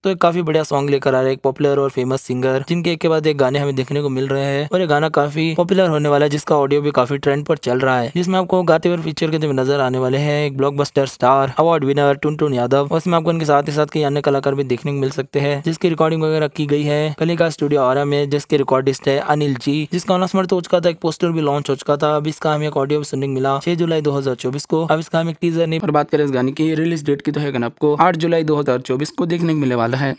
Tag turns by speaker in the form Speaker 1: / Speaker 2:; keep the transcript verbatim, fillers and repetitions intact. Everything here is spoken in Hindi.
Speaker 1: दोस्तों एक काफी बढ़िया सॉन्ग लेकर आ रहे हैं एक पॉपुलर और फेमस सिंगर, जिनके एक के बाद एक गाने हमें देखने को मिल रहे हैं और ये गाना काफी पॉपुलर होने वाला है, जिसका ऑडियो भी काफी ट्रेंड पर चल रहा है, जिसमें आपको गाते हुए फीचर करते हुए नजर आने वाले हैं एक blockbuster star award winner Tuntun Yadav. और इसमें आपको उनके साथ ही साथ कई अन्य कलाकार भी देखने को मिल सकते हैं, जिसकी रिकॉर्डिंग वगैरह की गई है कलिका स्टूडियो आरा में, जिसके रिकॉर्डिस्ट है अनिल जी, जिसका अनाउंसमेंट हो चुका था, एक पोस्टर भी लॉन्च हो चुका था। अब इसका हमें एक ऑडियो भी सुनने को मिला छह जुलाई दो हजार चौबीस को। अब इसका हम एक टीजर नहीं पर बात करें इस गाने की रिलीज डेट की, तो है आपको आठ जुलाई दो हजार चौबीस को देखने को मिलने वाला है।